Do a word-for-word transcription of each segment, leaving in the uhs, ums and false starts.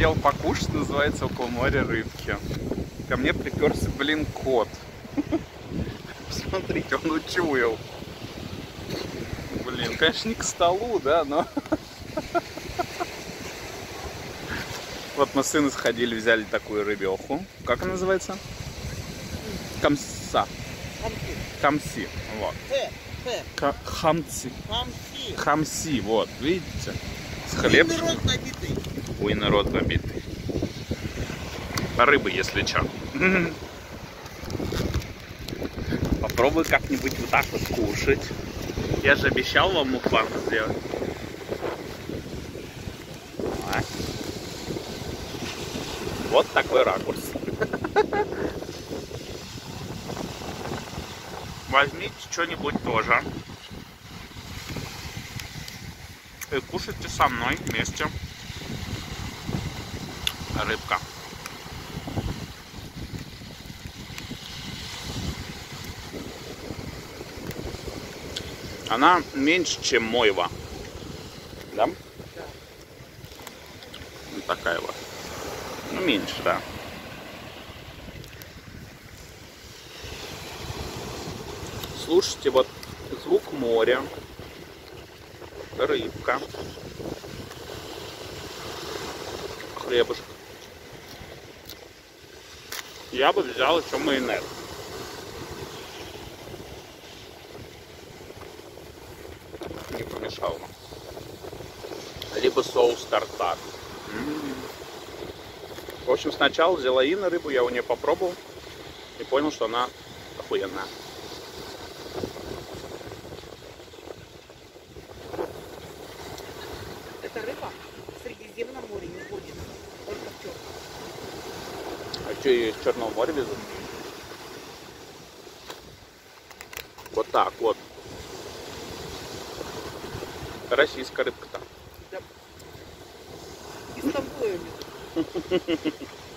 хотел покушать, называется, около моря рыбки. Ко мне приперся, блин, кот. Смотрите, он учуял. Блин, конечно, не к столу, да, но... Вот мы с сыном сходили, взяли такую рыбеху. Как она называется? Камса. Хамси. Хамси. Вот. Х, х. Хамси. Хамси. Хамси, вот, видите? С хлебом. Уйный рот набитый. Уйный рот набитый. Рыбы, если что. Попробуй как-нибудь вот так вот кушать. Я же обещал вам мукбанг сделать. А? Вот такой ракурс. Возьмите что-нибудь тоже. И кушайте со мной вместе. Рыбка. Она меньше, чем мойва. Да? Да. Вот такая вот. Ну, меньше, да. Слушайте, вот звук моря. Рыбка. Хлебушек. Я бы взял еще майонез. Не помешал нам. Либо соус тартар. М-м-м. В общем, сначала взяла Инна рыбу, я у нее попробовал и понял, что она охуенная. Эта рыба в Средиземном море не водится, только в Черном. А что, ее из Черного моря везут? Вот так вот. Российская рыбка-то. Да. Из Стамбула ее везут.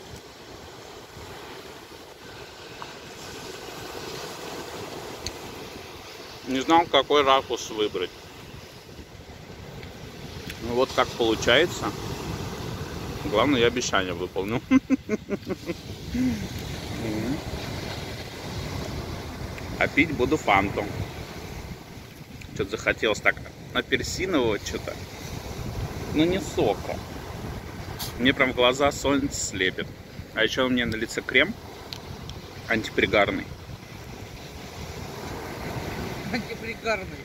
Не знал, какой ракурс выбрать. Ну вот как получается. Главное, я обещание выполнил. А пить буду фанту. Что-то захотелось так апельсинового что-то. Но не сока. Мне прям в глаза солнце слепит. А еще у меня на лице крем антипригарный. Антипригарный.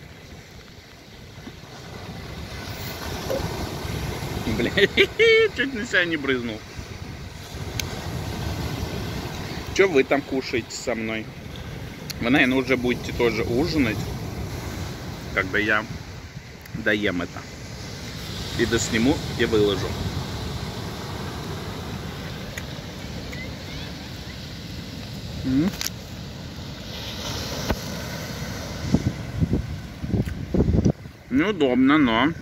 Бля, чуть на себя не брызнул. Что вы там кушаете со мной? Вы, наверное, уже будете тоже ужинать, когда я доем это. И досниму, и выложу. М-м. Неудобно, но...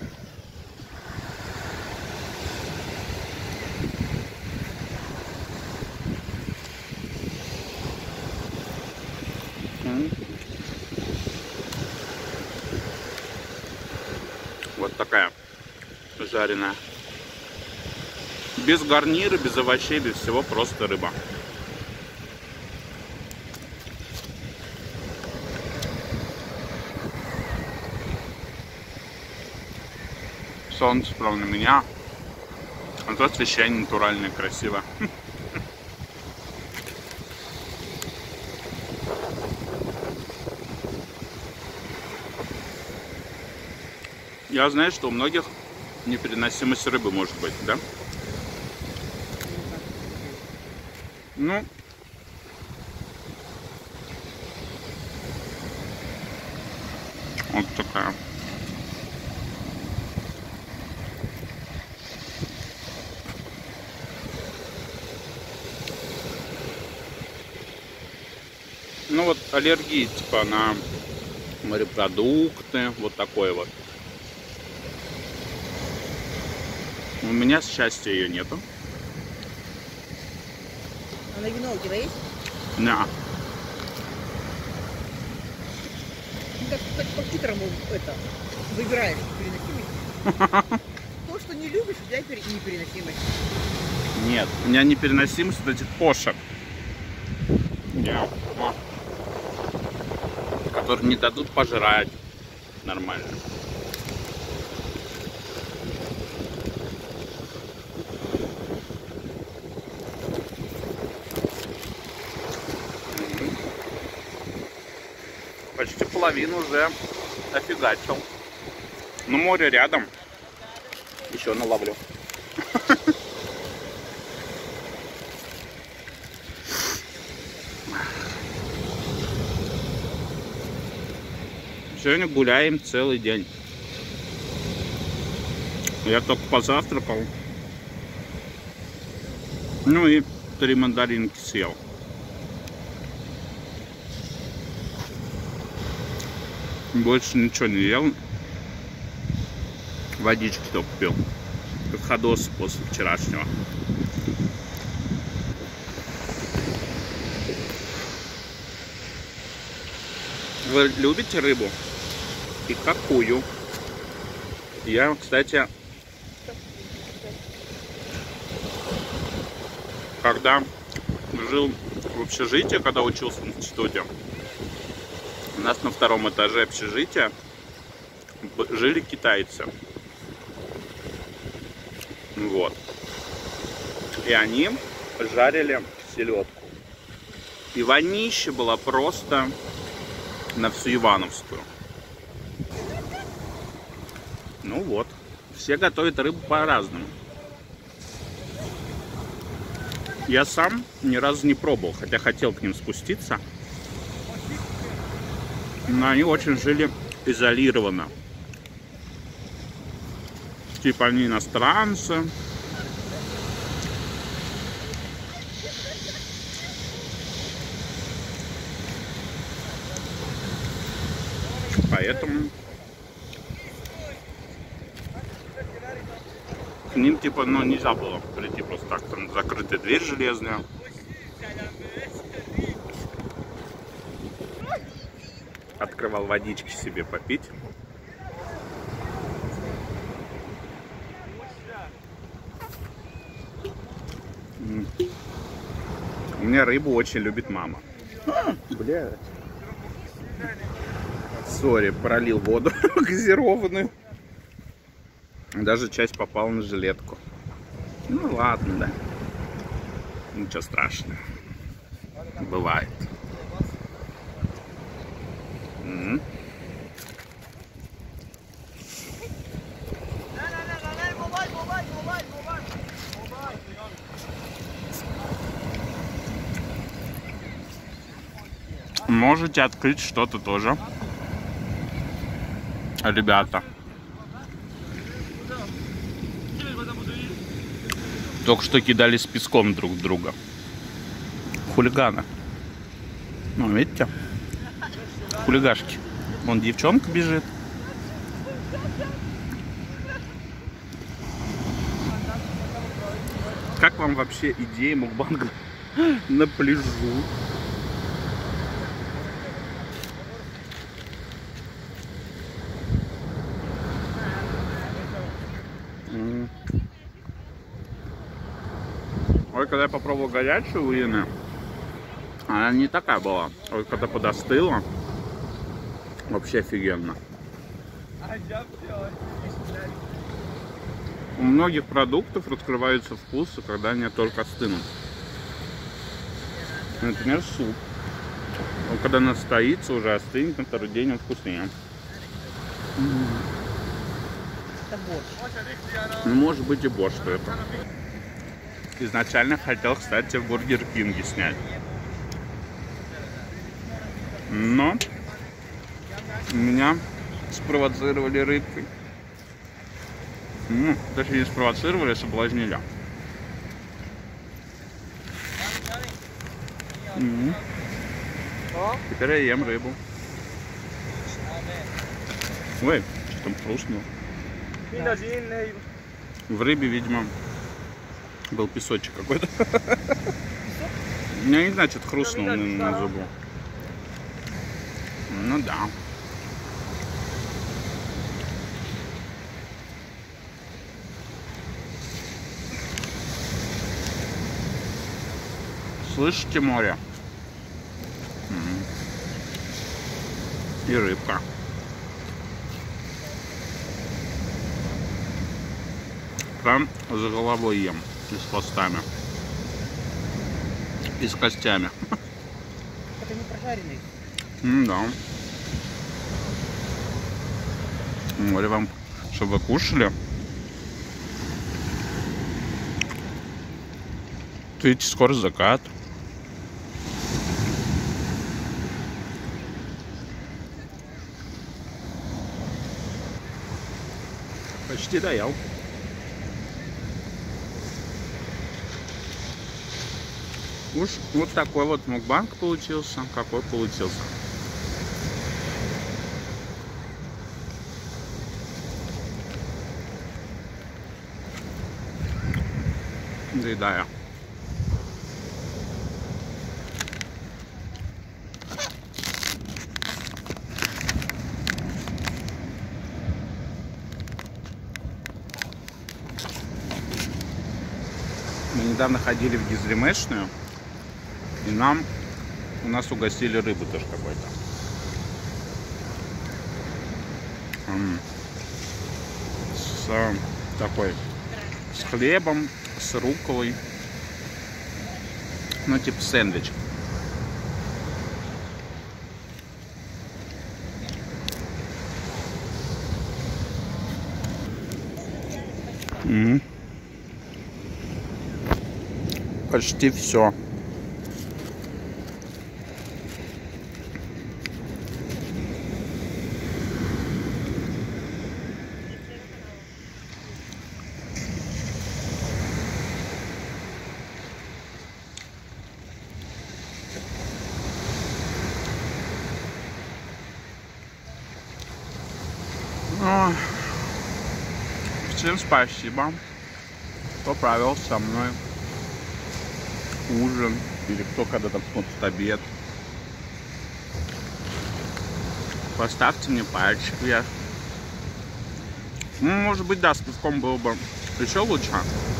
Вот такая жареная. Без гарнира, без овощей, без всего, просто рыба. Солнце прям на меня. А то освещение натуральное, красиво. Я знаю, что у многих непереносимость рыбы может быть, да? Ну, вот такая. Ну вот аллергии типа на морепродукты, вот такое вот. У меня, к счастью, ее нету. А на вино у тебя есть? Да. Ну, как, как по-хитрому это выбираешь переносимость. То, что не любишь, у тебя непереносимость. Нет, у меня непереносимость вот этих кошек. Я, которые не дадут пожрать нормально. Почти половину уже офигачил. Но море рядом. Еще наловлю. Сегодня гуляем целый день. Я только позавтракал. Ну и три мандаринки съел. Больше ничего не ел. Водички только пил. Как ходос после вчерашнего. Вы любите рыбу? И какую? Я, кстати, когда жил в общежитии, когда учился в институте, у нас на втором этаже общежития жили китайцы. Вот. И они жарили селедку. И вонища была просто на всю Ивановскую. Ну вот. Все готовят рыбу по-разному. Я сам ни разу не пробовал, хотя хотел к ним спуститься. Но они очень жили изолированно. Типа они иностранцы. Поэтому к ним типа, ну, нельзя было прийти просто так. Там закрытая дверь железная. Открывал водички себе попить. У меня рыбу очень любит мама. Бля. Сори, пролил воду газированную. Даже часть попала на жилетку. Ну ладно, да. Ничего страшного. Бывает. М-м. Можете открыть что-то тоже, ребята. Только что кидали с песком друг друга. Хулиганы. Ну, видите? Хулигашки. Вон девчонка бежит. Как вам вообще идея мукбанга на пляжу? Ой, когда я попробовал горячую у Ины, она не такая была. Ой, когда подостыла, вообще офигенно. У многих продуктов раскрываются вкусы, когда они только остынут. Например, суп. Он, когда настоится, уже остынет, на второй день он вкуснее. Это борщ. Ну, может быть и борщ, что это. Изначально хотел, кстати, в Бургер Кинге снять. Но меня спровоцировали рыбкой. Ну, точнее, не спровоцировали, а соблазнили. М-м. Теперь я ем рыбу. Ой, что там хрустнуло? Да. В рыбе, видимо, был песочек какой-то. Я не знаю, что-то хрустнуло на, на зубу. Ну да. Слышите море? М-м. И рыбка. Прям за головой ем. И с хвостами. И с костями. Это не прожаренный. М, да. Море вам, чтобы вы кушали. Видите, скоро закат. Почти доел. Уж вот такой вот мукбанг получился. Какой получился. Доедаю. Мы недавно ходили в Гизлимешную, и нам у нас угостили рыбу тоже какой-то. С такой, с хлебом, с рукколой. Ну, типа сэндвич. М-м. Почти все. Ой. Всем спасибо, кто провел со мной ужин, или кто когда там смотрит обед. Поставьте мне пальчик вверх. Ну, может быть, да, с пивком было бы еще лучше.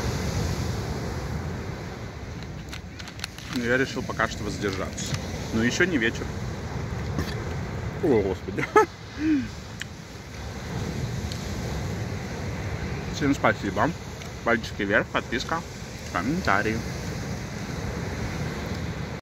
Но я решил пока что воздержаться. Но еще не вечер. О, Господи. Всем спасибо. Пальчики вверх, подписка, комментарии.